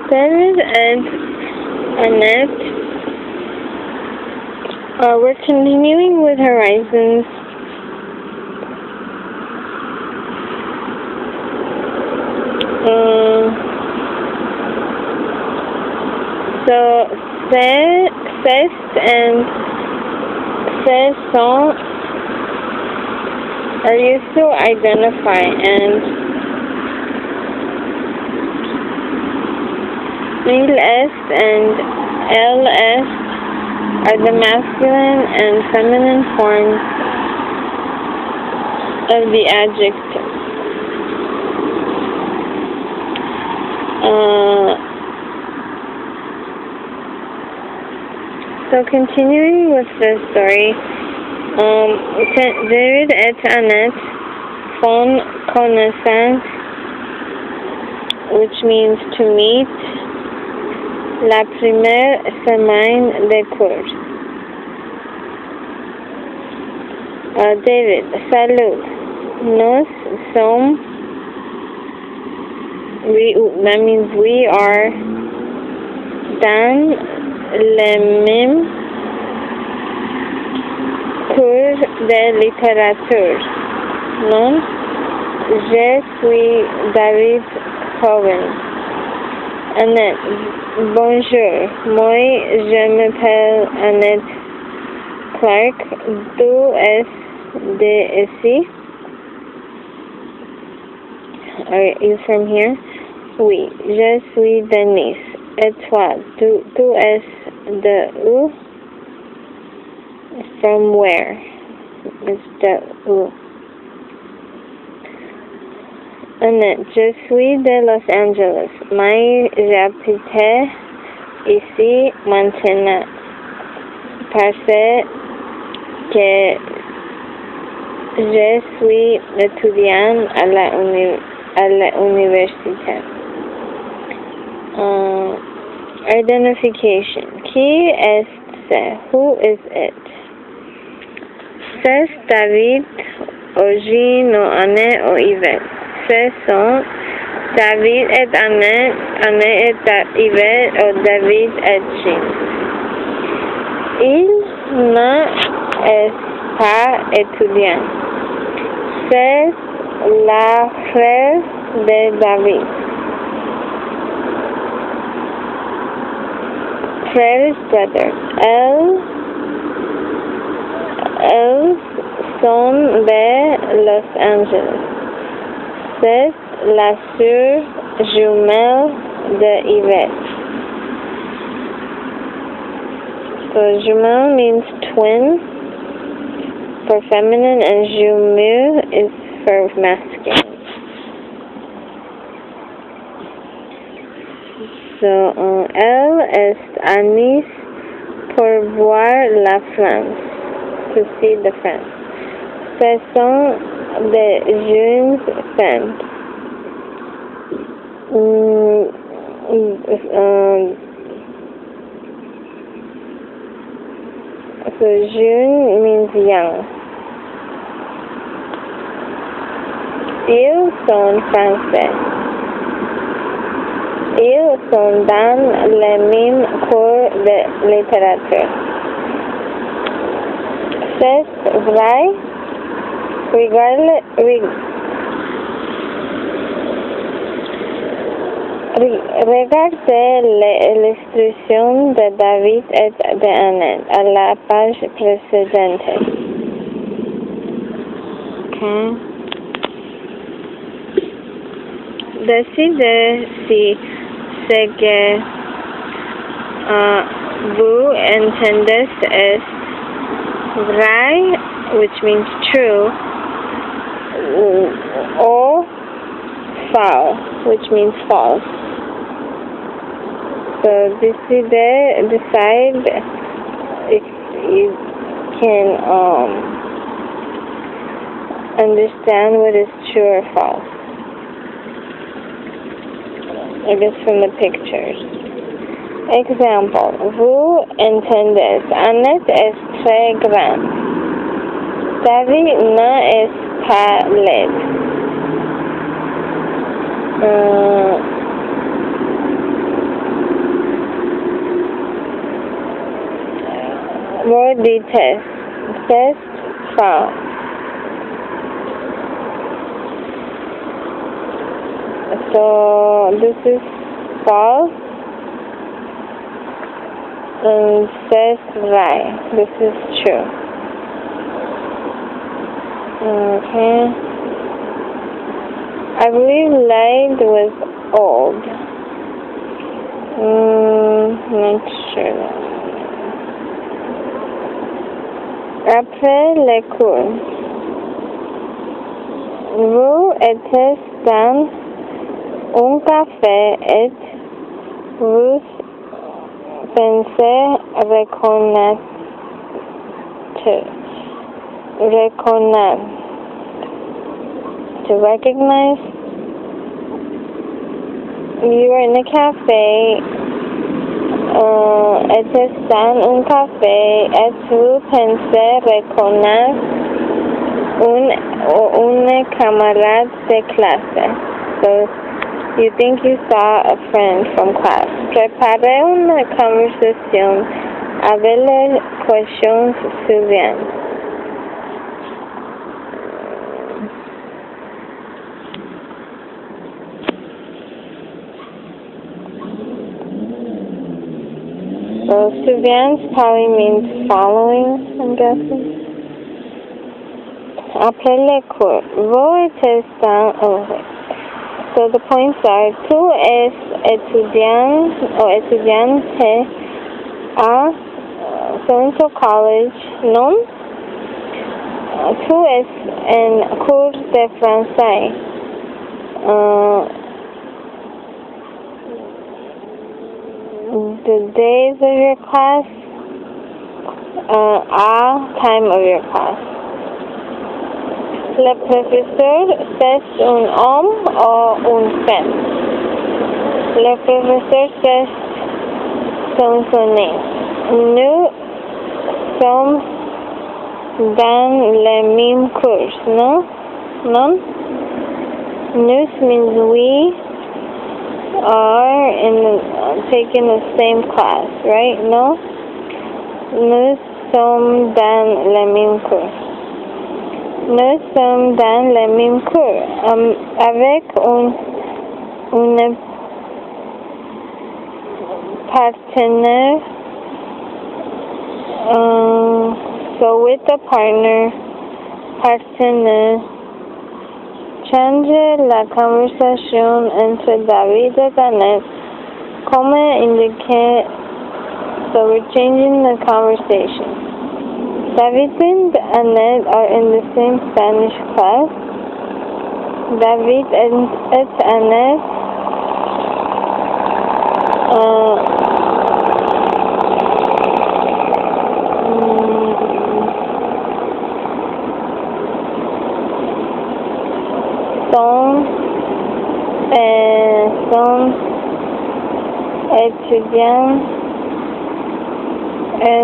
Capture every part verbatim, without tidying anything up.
David and Annette uh, were continuing with Horizons. Um, so Cest and Cesson are used to identify, and Il est and Elle est are the masculine and feminine forms of the adjective. Uh, so continuing with the story, um, David et Annette font connaissance, which means to meet, la première semaine de cours. Uh, David, salut. Nous sommes, we, that means we are dans le même cours de littérature. Non, je suis David Cohen. Annette, bonjour. Moi, je m'appelle Annette Clark. Tu es de ici? Are you from here? Oui, je suis de Nice. Et toi, tu, tu es de où? From where? It's de où? Annette, je suis de Los Angeles. Mais j'habite ici maintenant parce que je suis étudiant à la, uni à la université. Uh, identification. Qui est-ce? Who is it? C'est David, Oji, no Anne ou Yvette. Ce sont David et Annette, Annette et Yvette ou David et Jean. Il n'est pas étudiant. C'est la frère de David. Frère brother. Elles, elles sont de Los Angeles. C'est la sœur jumelle de Yvette. So jumelle means twin for feminine, and jumeau is for masculine. So uh, elle est à Nice pour voir la France, to see the France. Ce sont des jeunes femmes. Mm, um, so jeune means young. Ils sont français. Ils sont dans le même cours de littérature. C'est vrai? Regardless, reg, regardez l'illustration de David et de Annette à la page précédente. Okay. Décidez si ce que uh, vous entendez est vrai, which means true, or faux, which means false. So decide, decide if you can um, understand what is true or false. I guess from the pictures. Example, vous entendez, Annette est très grande. David n'est pas laid. Uh, déteste. Test false. So this is false. And says right. This is true. Okay. I believe light was old. Mm, not sure. Après les cours, vous étiez dans un café et vous pensez reconnaître. Reconnaître. To recognize. You were in a cafe. Uh, étiez dans un café et vous pensez reconnaître un une camarade de classe. So you think you saw a friend from class. Préparez une conversation avec les questions suivantes. So suivantes probably means following, I'm guessing. Après les cours, vous étiez dans... Oh, wait. So the points are, tú es estudiante o estudiante a so-and-so college, non? Tú es en cours de français. Uh, the days of your class, uh, a time of your class. Le professeur, c'est un homme ou une femme? Le professeur, c'est son sonné. Nous sommes dans le même cours, non? Non? Nous means we are in the, uh, taking the same class, right? No? Nous sommes dans le même cours. Nous sommes dans le même cours um, avec un une partenaire. Um, so with a partner, partenaire. Change la conversation entre David and Annette. Como indicate, so we're changing the conversation. David and Annette are in the same Spanish class. David and Annette uh, son, eh, son étudiants en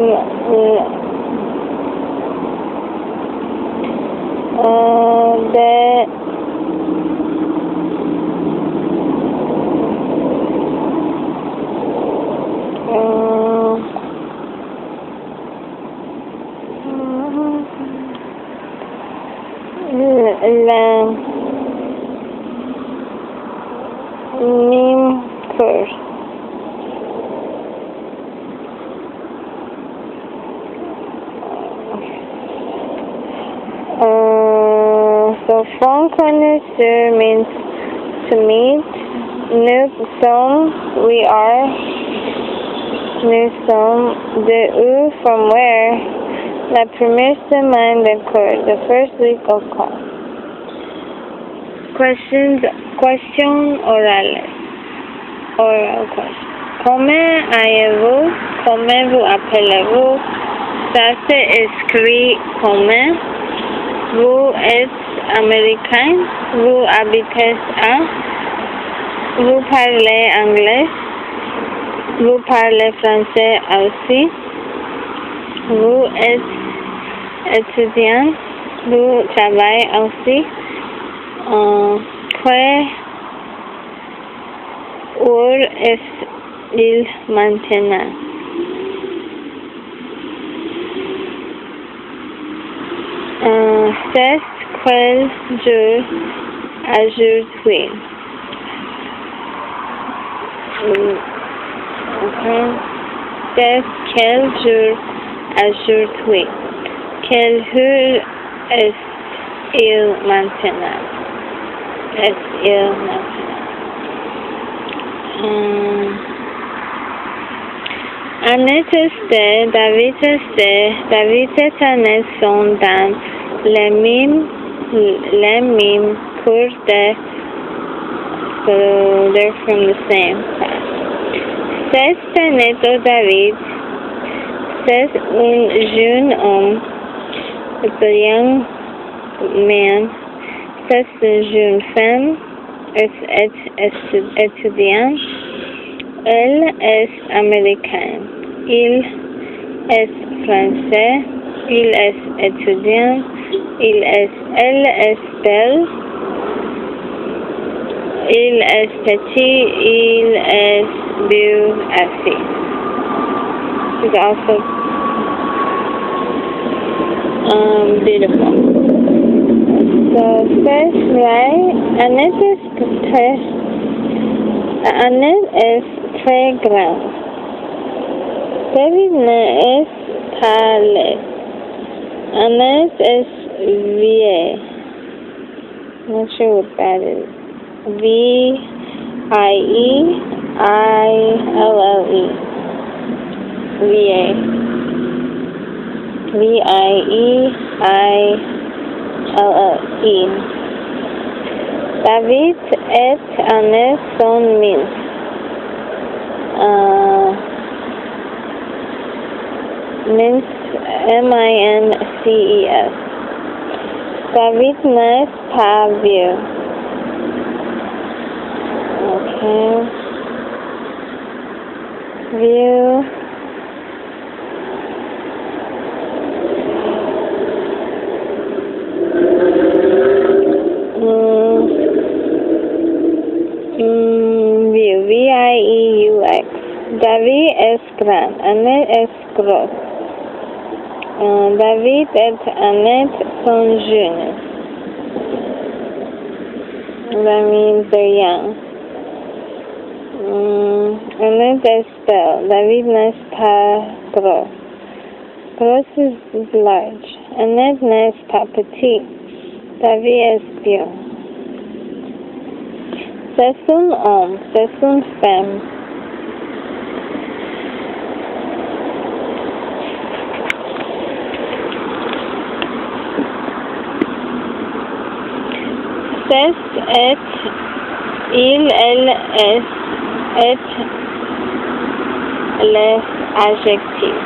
uh, de uh, la même cours. Uh, so from connaisseur means to meet. Nous sommes, we are. Nous sommes de où, from where. La première semaine de cours, the first week of class. Questions, questions orales. Oral question. Comment allez-vous? Comment vous appelez-vous? Ça s'écrit comment? Vous êtes américain? Vous habitez à? Vous parlez anglais? Vous parlez français aussi? Vous êtes étudiant? Vous travaillez aussi? Uh, ¿Qué hora es el mañana? Uh, c'est quel jour aujourd'hui? Okay. C'est quel jour aujourd'hui? Quel jour est-il maintenant? Est-il maintenant? Um, Annette était, David était, David et Annette sont dans les mêmes, les mêmes cours de, so they're from the same class. C'est Annette ou David, c'est un jeune homme, it's a young man, c'est une jeune femme, it's étudiant, elle est américaine. Il est français, il est étudiant, il est, elle est belle, il est petit, il est beau aussi. She's also um, beautiful. So, first, right, Annette is très, Annette is très grande. David ne est pas laid. Annette is vieille. Not sure what that is. V I E I L L E. Vieille. V I E I L L E. David et Annette sont minces. Uh, mince, M I N C E S. David n'est pas vieux. Okay. Vieux. Mm. Mm, vieux. V I E U X. David es grand. Annette es gros. Uh, David et Annette sont jeunes. That means they're young. Um, Annette est belle. David n'est pas gros. Gros is, is large. Annette n'est pas petit. David est vieux. C'est un homme. C'est une femme. C'est et il, elle, est, et les adjectifs.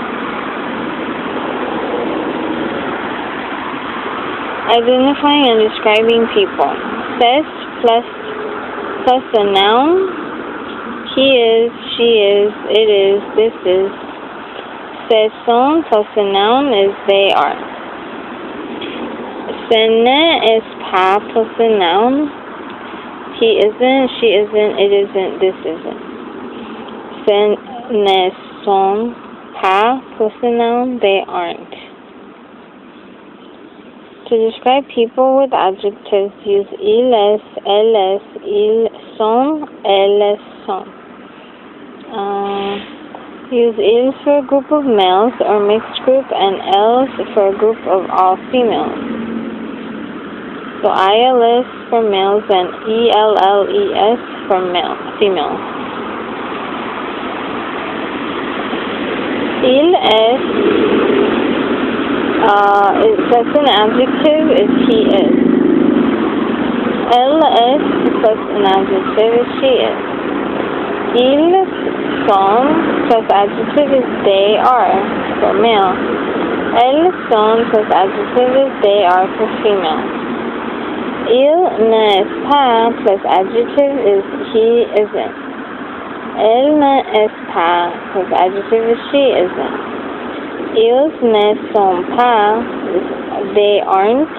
Identifying and describing people. C'est plus, plus a noun. He is, she is, it is, this is. Ce sont plus a noun is they are. Ce n'est pas plus a noun. He isn't, she isn't, it isn't, this isn't. Ce ne sont pas plus a noun, they aren't. To describe people with adjectives, use il est, elle est, ils sont, elles sont. Uh, use ils for a group of males or mixed group and elles for a group of all females. So I L S for males and E L L E S for male, females. Il est, uh, it, that's an adjective, is he is. Elle est plus an adjective, is she is. Ils sont plus adjective is they are for male. Elles sont plus adjective is they are for female. Il n'est pas plus adjective is he isn't. Elle n'est pas plus adjective is she isn't. Ils ne sont pas is they aren't.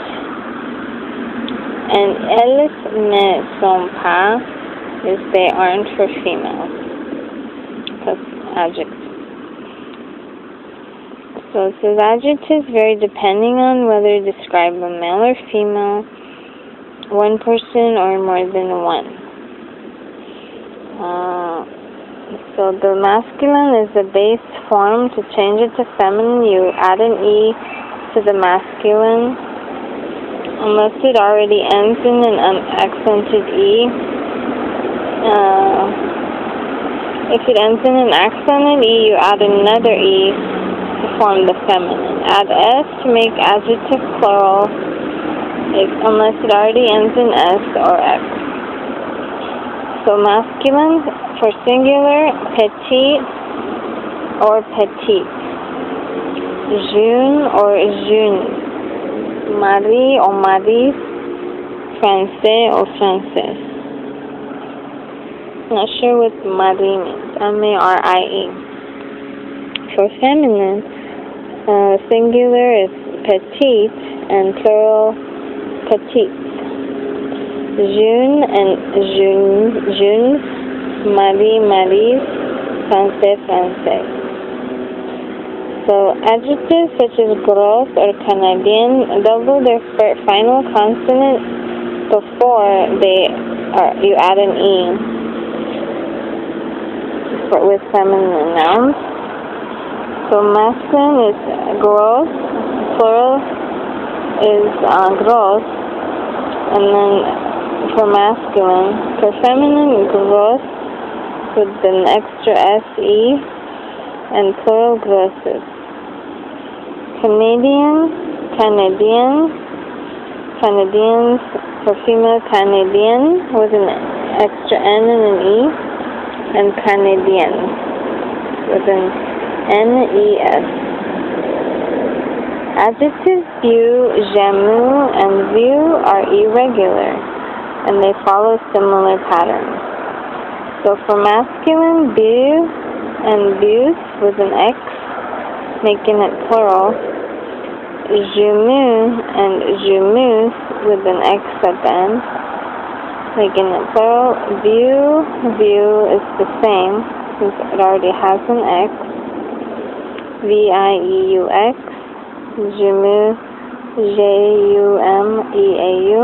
And elles ne sont pas is they aren't for females. Plus adjective. So it says adjectives vary depending on whether they describe a male or female, one person, or more than one. Uh, so the masculine is the base form. To change it to feminine, you add an E to the masculine, unless it already ends in an unaccented E. Uh, if it ends in an accented E, you add another E to form the feminine. Add S to make adjective plural, if, unless it already ends in S or X. So masculine, for singular, petit or petite. Jeune or jeune. Marie or Marie. Français or française. Not sure what Marie means. M A R I E. For feminine, uh, singular is petite and plural petite. Jeune and jeune, jeunes, Marie, Maries, français, français. So adjectives such as gros or Canadian double their final consonant before they are, you add an E for, with feminine nouns. So masculine is gros, plural is uh, gros, and then for masculine, for feminine, gros with an extra S E and plural grosses. Canadian, Canadian, Canadians, for female, Canadian with an extra N and an E, and Canadian with an N E S. Adjectives beau, jamu, and vieux are irregular, and they follow similar patterns. So for masculine, beau and beus with an X, making it plural. Jumu and jumus with an X at the end, making it plural. Vieux, vieux is the same, since it already has an X. V I E U X. Jumu, J U M E A U.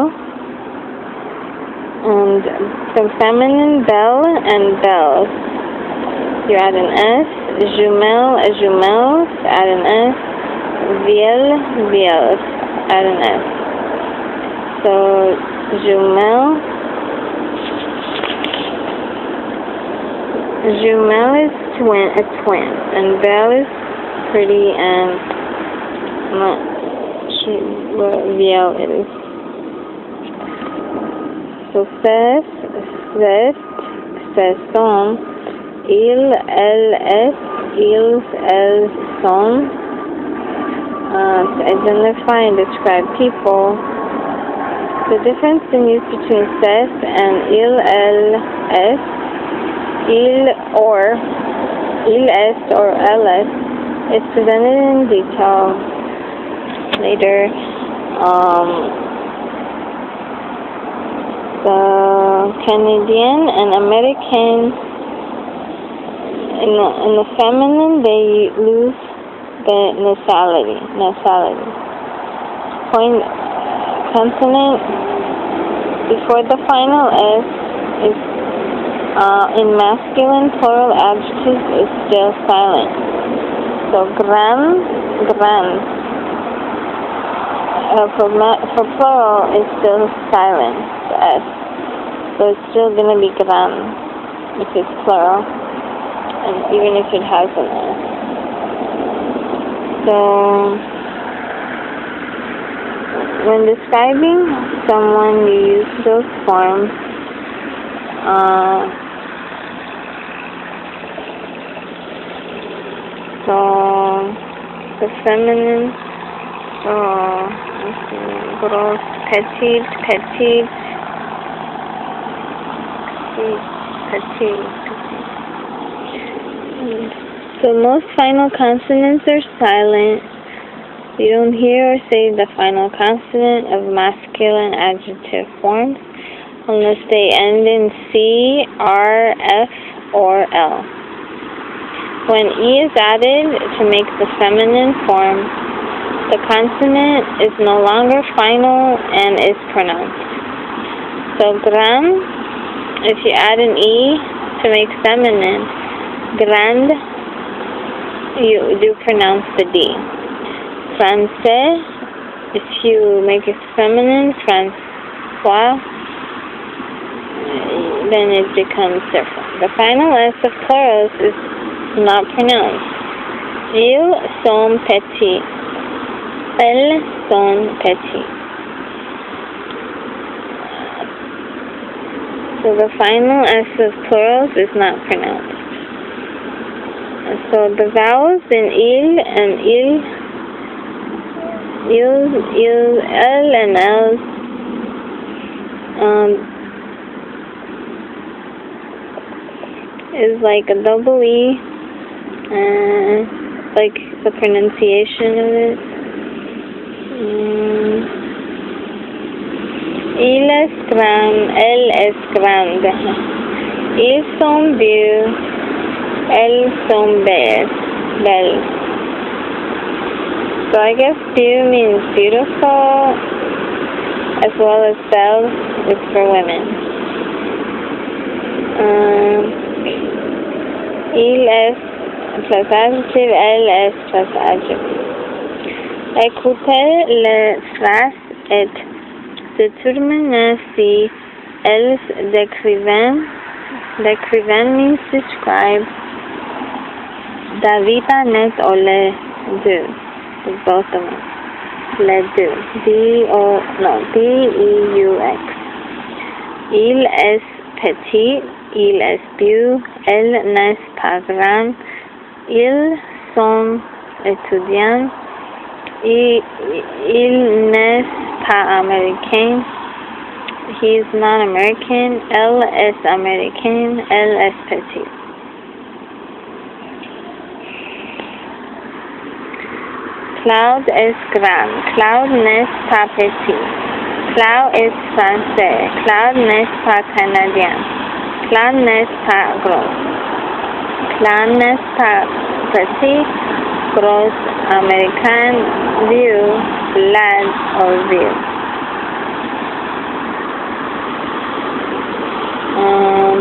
And from feminine, belle and belles, you add an S. Jumelle, jumelles, add an S. Viel, viels, add an S. So, jumelle. Jumelle is twin, a twin, and belle is pretty, and I'm not sure what viel it is. So, fest, fest, feston, il, elle, est, ils, elles, sont. Uh, to identify and describe people. The difference in use between ses and il, elle, est, il or il est or elle est is presented in detail later. Um, the Canadian and American, in the, in the feminine, they lose the nasality, nasality. Point consonant before the final S is uh, in masculine plural adjectives is still silent. So grand, grand. Uh, for for plural is still silent. The S. So it's still gonna be grand if it's plural, and even if it has an S. So, when describing someone, you use those forms. Uh, so, the feminine, so, let's see, gros, petite, petite, petite, petite. So most final consonants are silent. You don't hear or say the final consonant of masculine adjective forms unless they end in C, R, F, or L. When E is added to make the feminine form, the consonant is no longer final and is pronounced. So gram, if you add an E to make feminine, grand, you do pronounce the D. Français, if you make it feminine, François, then it becomes different. The final S of plurals is not pronounced. Ils sont petits. Elles sont petits. So the final S of plurals is not pronounced. So the vowels in il and il, il, il, el, and els, um, is like a double E, uh, like the pronunciation of it. Um, il est grand, elle est grande. Ils sont beaux, elles sont belles. belles. So I guess beau means beautiful, as well as belle is for women. Um, il est plus adjective, elle est plus adjective. Écoutez les phrases et déterminez si elles décrivent. Décrivent means describe. David Annette or les deux. Both of them. Les deux. D O no D E U X. Il est petit. Il est beau. Elle n'est pas grande. Ils sont étudiants. Il, il n'est pas américain. He is not American. Elle est américaine. Elle est petite. Claude est grand. Claude n'est pas petit. Claude est français. Claude n'est pas canadien. Claude n'est pas gros. Claude n'est pas petit. Gros, américain, vieux, lad, or vieux. Um,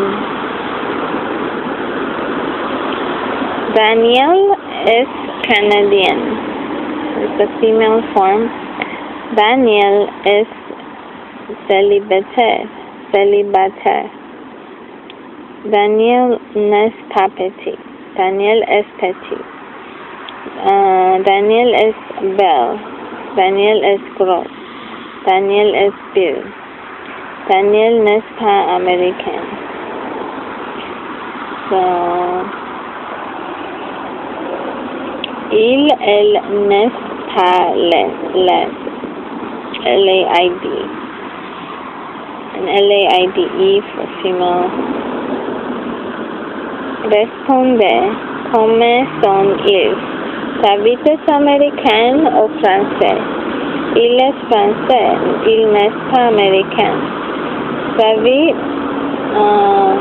Daniel is Canadian. It's a female form. Daniel is célibataire. Célibataire. Daniel n'est pas petit. Daniel est petit. Uh, Daniel is belle. Daniel is gros. Daniel is beau. Daniel n'est pas américain. So, il, elle n'est pas les, les, L A I D. An L A I D E for female. Répondez, comment sont-ils? David est américain ou français? Il est français. Il n'est pas américain. David uh,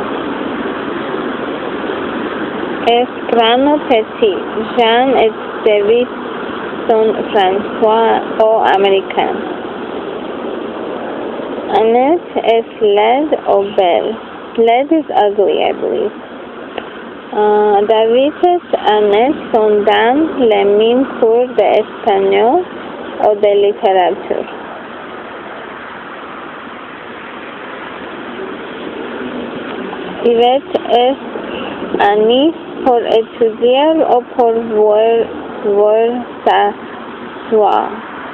est grand ou petit? Jean et David sont François ou américains. Annette est laide ou belle? Laide is ugly, I believe. Uh, David et Annette sont dans les mêmes cours d'espagnol ou de littérature. Yvette est à Nice pour étudier ou pour voir, voir sa soeur.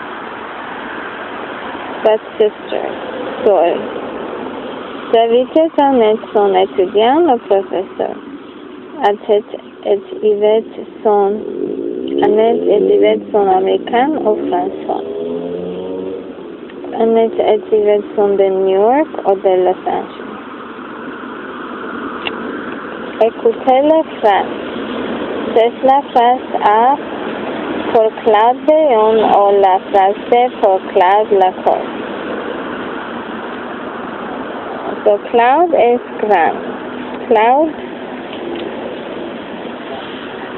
Sa sister. Soeur. David et Annette sont étudiants ou professeurs. Annette et Yvette sont Annette et Yvette sont américains ou français. Annette et Yvette sont de New York ou de Los Angeles. Écoutez la phrase. C'est la phrase A pour Claude Léon ou la phrase B pour Claude Lacoste. So Claude is grand. Claude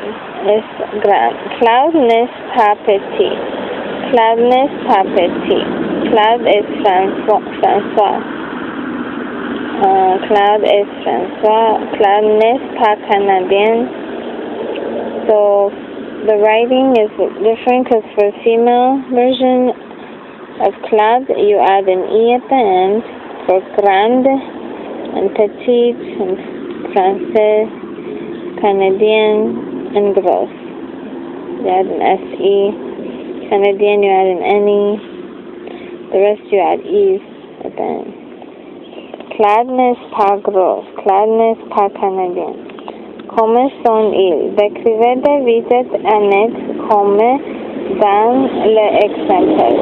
is grand. Cloud n'est pas petit. Cloud n'est pas petit. Cloud is François. François. Uh, Cloud is François. Cloud n'est pas Canadien. So the writing is different because for female version of Cloud, you add an E at the end. For grande and petite and français, Canadien and gros, you add an S E. Canadien, you add an N E. The rest you add E's at the end. Cloud n'est pas gros. Cloud n'est pas Canadien. Comme sont-ils? Décrivez des visites annexes comme dans l'exemple.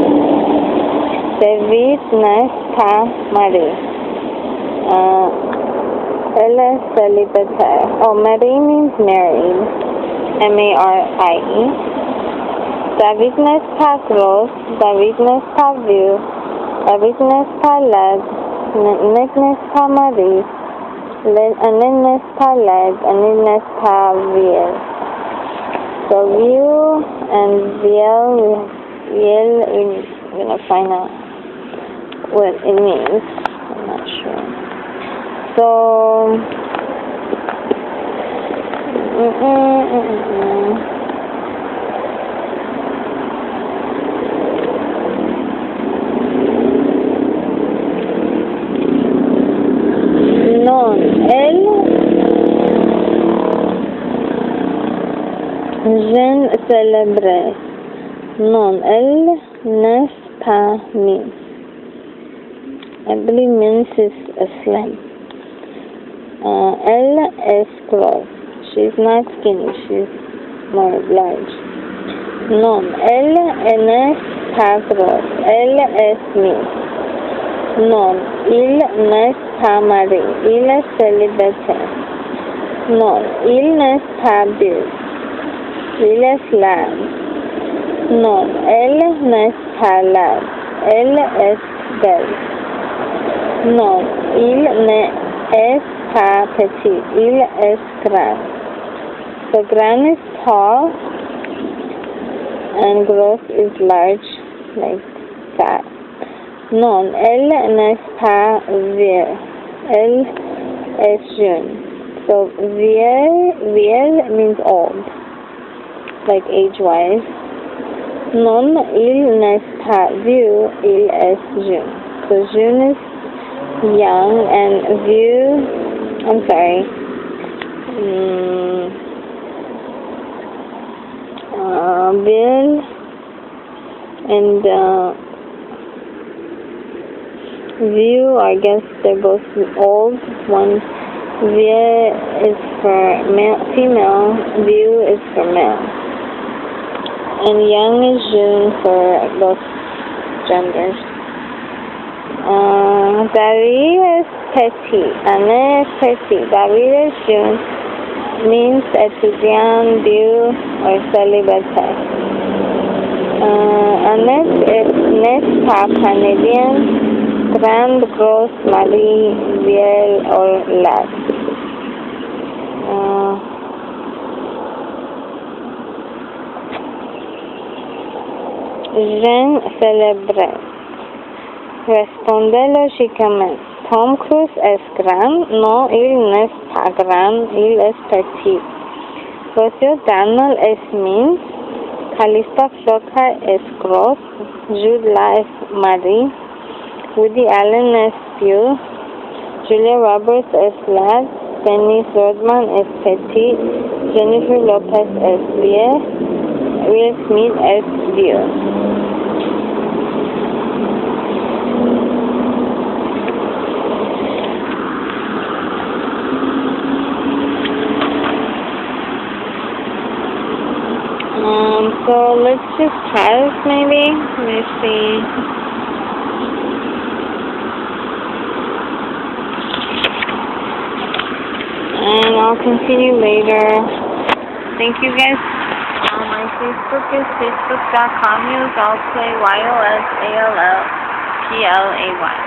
David n'est pas marié. Uh, elle est célibataire. Oh, Marie means married. M A R I E. David n'est pas gros. David n'est pas vieux. David n'est pas laid. Annette n'est pas mariée. Annette n'est pas laide. Annette n'est pas vieille. So vieux and vieille, vieille, we're going to find out what it means. I'm not sure. So, mm -mm, mm -mm. Non, elle, je célébrais. Non, elle n'est pas mince. I believe mince is a slang. Uh, elle est grosse. She's not skinny. She's more large. Non, elle n'est pas grosse. Elle est mince. Non, il n'est pas marié. Il est célibataire. Non, il n'est pas vieux. Il est laide. Non, elle n'est pas laide. Elle est belle. Non, il n'est pas petit. Il est grand. So grand is tall and gross is large, like fat. Non, elle n'est pas vieille. Elle est jeune. So vieille, vieille means old, like age-wise. Non, il n'est pas vieux. Il est jeune. So jeune is young and vieux, I'm sorry, um, uh, Bill and uh, View, I guess they're both old. One Vie is for male, female, View is for male, and young is June for both genders. Uh, David is petit. Anne is petit. David is jeune means étudiant, vieux, or célibataire. Uh, Annette is n'est pas canadienne. Grande, grosse, Marie, vieille, or laide. Uh, je célébrais. Répondez logiquement. Tom Cruise est grand? Non, il n'est pas grand, il est petit. Rocio Daniel est mince. Calista Flocka est grosse. Jude Law est marié. Woody Allen est vieux. Julia Roberts est laide. Dennis Rodman est petit. Jennifer Lopez est vieille. Will Smith est vieux. Um, so let's just try this maybe. Let me see. And I'll continue later. Thank you guys. Um, my Facebook is facebook dot com. Use I'll play Y O S A L L P L A Y.